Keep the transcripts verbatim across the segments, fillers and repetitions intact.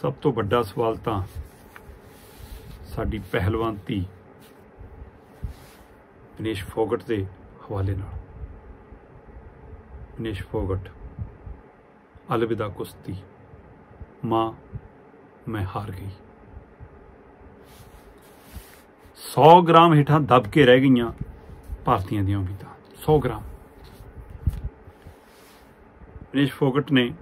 सब तो वड्डा सवाल तो साडी पहलवान धी विनेश फोगट के हवाले नाल। विनेश फोगट अलविदा कुश्ती, मां मैं हार गई। सौ ग्राम हेठा दब के रह गई भारतीय दी उम्मीदां। सौ ग्राम विनेश फोगट ने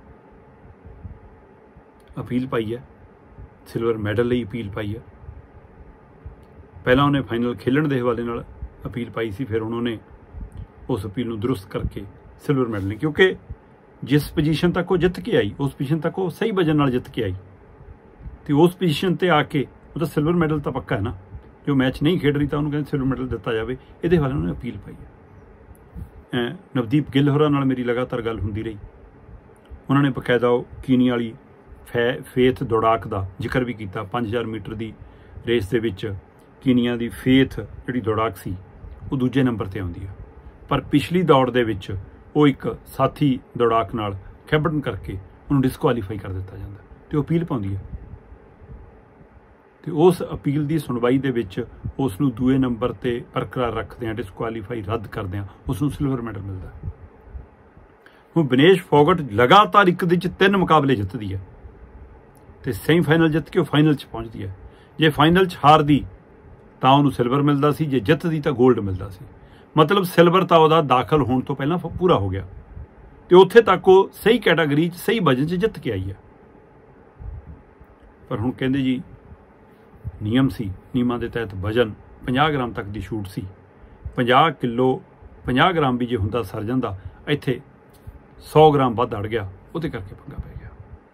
अपील पाई है, सिल्वर मैडल ਲਈ अपील पाई है। पहला उन्हें फाइनल खेलन के हवाले नाल अपील पाई सी, फिर उन्होंने उस अपील को दुरुस्त करके सिल्वर मैडल नहीं, क्योंकि जिस पोजीशन तक वो जित के आई उस पोजीशन तक वो सही वजन नाल जित के आई, तो उस पोजीशन ते आके वो सिल्वर मैडल तो पक्का है ना। जो मैच नहीं खेड रही तो उन्होंने कहते सिल्वर मैडल दिता जाए, ये हवाले उन्होंने अपील पाई है। नवदीप गिल होरां नाल मेरी लगातार गल हुंदी रही, उन्होंने बकायदा कीनी वाली फै फेथ दौड़ाक का जिक्र भी किया। पाँच हज़ार मीटर की रेस के विच कीनिया की फेथ जिहड़ी दौड़ाक सी वो दूजे नंबर पर आउंदी है, पर पिछली दौड़ दे विच वो एक साथी दौड़ाक नाल खैबड़न करके उन्होंने डिसकुआलीफाई कर दिता जाता, तो अपील पाउंदी है। तो उस अपील की सुनवाई दे विच उसनूं दूए नंबर पर बरकरार रखदे डिसकुआलीफाई रद्द करदे उसनूं सिल्वर मैडल मिलता है। हुण विनेश फोगट लगातार एक दे तीन मुकाबले जितदी है, तो सैमीफाइनल जित के फाइनल च पहुँचती है। जे फाइनल च हारदी तो उन्होंने सिल्वर मिलता सी, जे जितदी तो गोल्ड मिलता सी। मतलब सिल्वर तो वह दाखिल होने तो पहला पूरा हो गया, तो उत्थे तक वो सही कैटागरी सही वजन च जित के आई है। पर हुण कहंदे जी नियम सी, नियमां दे तहत वजन पचास ग्राम तक की छूट सी। पचास किलो पचास ग्राम भी जे हुंदा सर जांदा, इत्थे सौ ग्राम वध अड़ गया, उहदे करके पंगा पै गया।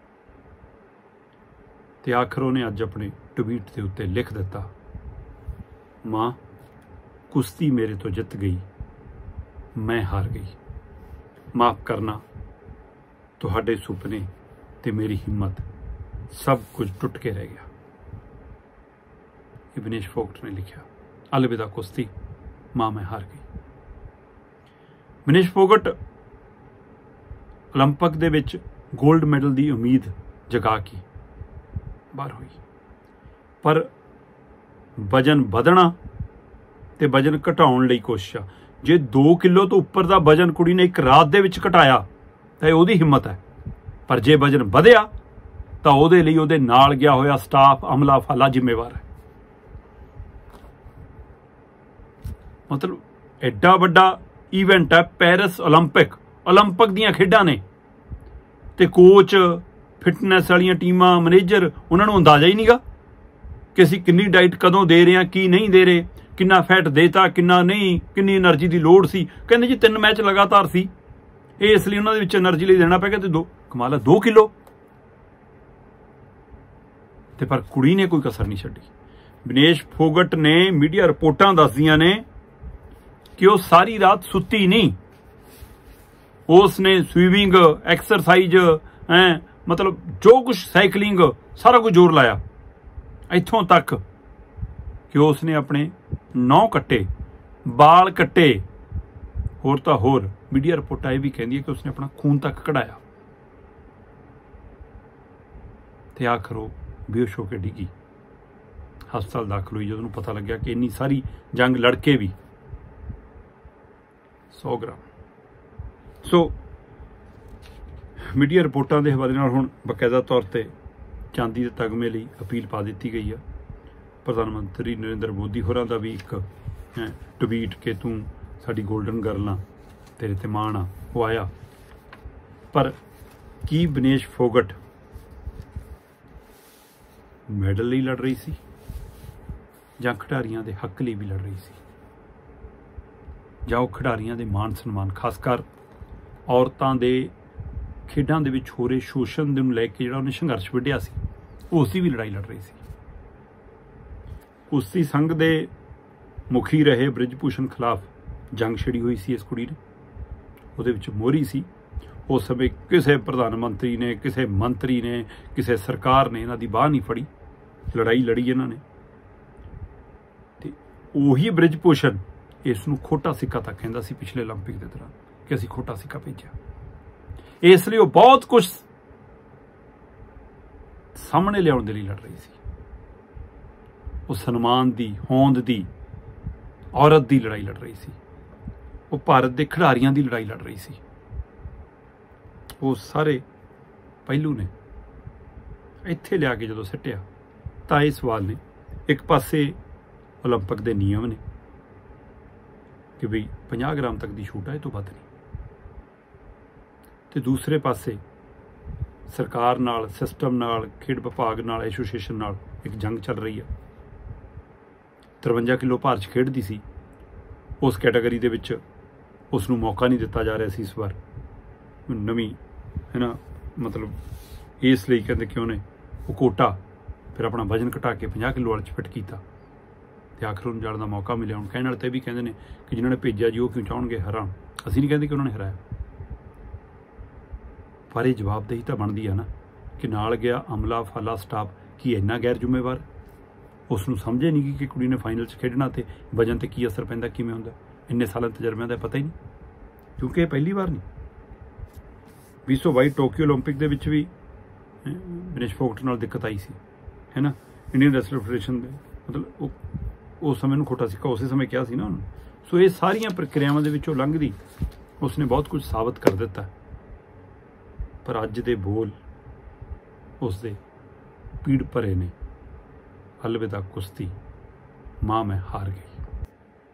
ते आखिर उन्हें अज अपने ट्वीट के उत्ते लिख दिता, मां कुश्ती मेरे तो जित गई, मैं हार गई। माफ़ करना, तुहाडे सुपने ते मेरी हिम्मत सब कुछ टुट के रह गया। ये विनेश फोगट ने लिखा। अलविदा कुश्ती, मां मैं हार गई। विनेश फोगट ओलंपिक दे विच गोल्ड मैडल की उम्मीद जगा के बाहर हुई, पर वजन वधना ते वजन घटाउण लई कोशिश। जे दो किलो तो उपर का वजन कुड़ी ने एक रात दे विच घटाया तो उहदी हिम्मत है, पर जे वजन वधिया तो उहदे लई उहदे नाल गया होया स्टाफ अमला फाला जिम्मेवार है। मतलब एडा वड्डा ईवेंट है पेरिस ओलंपिक, ओलंपिक दीयां खेडां ने, ते कोच फिटनेस वाली टीमां मैनेजर उन्होंने अंदाजा ही नहीं गा कि असीं कितनी डाइट कदों दे रहे हैं, की नहीं दे रहे, कितना फैट देता कितना नहीं, कितनी एनर्जी की लोड़ सी। कहते जी तीन मैच लगातार सी, इसलिए उन्होंने विच एनर्जी लिए देना पैगा, तो दो कमाल है दो किलो। तो पर कुड़ी ने कोई कसर नहीं छड्डी। विनेश फोगट ने मीडिया रिपोर्टां दसदियां ने कि वह सारी रात सुती नहीं, उसने स्विमिंग एक्सरसाइज है, मतलब जो कुछ साइकिलिंग सारा कुछ जोर लाया, इत्थों तक कि उसने अपने नौ कट्टे बाल कट्टे, होर तो होर मीडिया रिपोर्ट ये भी कहती है कि उसने अपना खून तक कढ़ाया। तो आखिर वो बेहोश होकर डिगी, हस्पताल दाखिल हुई। जो पता लग्या कि इन्नी सारी जंग लड़के भी सौ ग्राम। सो मीडिया रिपोर्टां के हवाले नाल हुण बकायदा तौर पर चांदी के तगमे लिए अपील पा दी गई है। प्रधानमंत्री नरेंद्र मोदी होरां दा भी एक ट्वीट के तू साडी गोल्डन गर्ल आ, तेरे ते माण आ, वो आया। पर की विनेश फोगट मैडल लिए लड़ रही सी जां खिडारियां दे हक लिए भी लड़ रही सी, जां वो खिडारियां दे मान सन्मान खासकर औरतां दे खेडां दे विच हो रहे शोषण दे नूं लैके जिहड़ा उन्हें संघर्ष विढ़िया सी, उसकी भी लड़ाई लड़ रही सी। कुश्ती संघ दे मुखी रहे बृजभूषण खिलाफ जंग छिड़ी हुई सी इस कुड़ी ने, उहदे विच मोहरी सी। उस समय किसी प्रधानमंत्री ने, किसी मंत्री ने, किसी सरकार ने इन्हां दी बाह नहीं फड़ी, लड़ाई लड़ी इन्हां ने। ते उही बृजभूषण इसनूं खोटा सिक्का तक कहंदा सी पिछले ओलंपिक के दौरान कि असीं खोटा सिक्का भेजिया। इसलिए वो बहुत कुछ ਸਾਹਮਣੇ ਲਿਆਉਣ ਦੇ ਲਈ ਲੜ ਰਹੀ ਸੀ। ਉਹ ਸਨਮਾਨ ਦੀ, ਹੋਂਦ ਦੀ, ਔਰਤ ਦੀ ਲੜਾਈ ਲੜ ਰਹੀ ਸੀ। ਉਹ ਭਾਰਤ ਦੇ ਖਿਡਾਰੀਆਂ ਦੀ ਲੜਾਈ ਲੜ ਰਹੀ ਸੀ। ਉਹ ਸਾਰੇ ਪਹਿਲੂ ਨੇ ਇੱਥੇ ਲਿਆ ਕੇ ਜਦੋਂ ਸਿੱਟਿਆ ਤਾਂ ਇਹ ਸਵਾਲ ਨੇ, ਇੱਕ ਪਾਸੇ ਓਲੰਪਿਕ ਦੇ ਨਿਯਮ ਨੇ ਕਿ ਵੀ ਪੰਜਾਹ ਗ੍ਰਾਮ ਤੱਕ ਦੀ ਛੂਟ ਹੈ, ਇਹ ਤੋਂ ਵੱਧ ਨਹੀਂ, ਤੇ ਦੂਸਰੇ ਪਾਸੇ ਸਰਕਾਰ ਨਾਲ, ਸਿਸਟਮ ਨਾਲ, ਖੇਡ ਵਿਭਾਗ ਨਾਲ, ਐਸੋਸੀਏਸ਼ਨ ਨਾਲ ਇੱਕ ਜੰਗ ਚੱਲ ਰਹੀ ਹੈ। ਤਰਵੰਜਾ ਕਿਲੋ ਭਾਰ 'ਚ ਖੇਡਦੀ ਸੀ, ਉਸ ਕੈਟਾਗਰੀ ਦੇ ਵਿੱਚ ਉਸ ਨੂੰ ਮੌਕਾ ਨਹੀਂ ਦਿੱਤਾ ਜਾ ਰਿਹਾ ਸੀ ਇਸ ਵਾਰ, ਨਵੀਂ ਹੈ ਨਾ, ਮਤਲਬ ਇਸ ਲਈ ਕਹਿੰਦੇ ਕਿ ਉਹਨੇ ਉਹ ਕੋਟਾ ਫਿਰ ਆਪਣਾ ਵਜਨ ਘਟਾ ਕੇ ਪੰਜਾਹ ਕਿਲੋ ਵਾਲੇ 'ਚ ਫਿੱਟ ਕੀਤਾ ਅਤੇ ਆਖਰ ਉਹਨੂੰ ਜਾਣ ਦਾ ਮੌਕਾ ਮਿਲਿਆ। ਹੁਣ ਕਹਿਣ ਵਾਲੇ ਤਾਂ ਇਹ ਵੀ ਕਹਿੰਦੇ ਨੇ ਕਿ ਜਿਨ੍ਹਾਂ ਨੇ ਭੇਜਿਆ ਜੀ ਉਹ ਕਿਉਂ ਚਾਹੁੰਗੇ ਹਰਾਉਣ, ਅਸੀਂ ਨਹੀਂ ਕਹਿੰਦੇ ਕਿ ਉਹਨਾਂ ਨੇ ਹਰਾਇਆ, ਪਰ ਇਹ ਜਵਾਬਦੇਹੀ ਤਾਂ ਬਣਦੀ ਆ ਨਾ ਕਿ ਨਾਲ ਗਿਆ ਅਮਲਾ ਫਾਲਾ ਸਟਾਫ ਕੀ ਇੰਨਾ ਗੈਰ ਜ਼ਿੰਮੇਵਾਰ, ਉਸ ਨੂੰ ਸਮਝੇ ਨਹੀਂ ਕਿ ਕੁੜੀ ਨੇ ਫਾਈਨਲ 'ਚ ਖੇਡਣਾ ਅਤੇ ਵਜਨ 'ਤੇ ਕੀ ਅਸਰ ਪੈਂਦਾ, ਕਿਵੇਂ ਹੁੰਦਾ। ਇੰਨੇ ਸਾਲਾਂ ਤਜਰਬਿਆਂ ਦਾ ਪਤਾ ਹੀ ਨਹੀਂ, ਕਿਉਂਕਿ ਇਹ ਪਹਿਲੀ ਵਾਰ ਨਹੀਂ। ਵੀਹ ਸੌ ਬਾਈ ਟੋਕੀਓ ਓਲੰਪਿਕ ਦੇ ਵਿੱਚ ਵੀ ਵਿਨੇਸ਼ ਫੋਗਟ ਨਾਲ ਦਿੱਕਤ ਆਈ ਸੀ, ਹੈ ਨਾ। ਇੰਡੀਅਨ ਰੈਸਲਰ ਫੈਡਰੇਸ਼ਨ ਦੇ ਮਤਲਬ ਉਹ ਉਸ ਸਮੇਂ ਨੂੰ ਖੋਟਾ ਸਿੱਕਾ ਉਸੇ ਸਮੇਂ ਕਿਹਾ ਸੀ ਨਾ ਉਹਨੂੰ। ਸੋ ਇਹ ਸਾਰੀਆਂ ਪ੍ਰਕਿਰਿਆਵਾਂ ਦੇ ਵਿੱਚੋਂ ਲੰਘਦੀ ਉਸਨੇ ਬਹੁਤ ਕੁਝ ਸਾਬਤ ਕਰ ਦਿੱਤਾ, ਪਰ ਅੱਜ ਦੇ ਬੋਲ ਉਸ ਦੇ ਪੀੜ ਭਰੇ ਨੇ। ਅਲਵਿਦਾ ਕੁਸ਼ਤੀ, ਮਾਂ ਮੈਂ ਹਾਰ ਗਈ।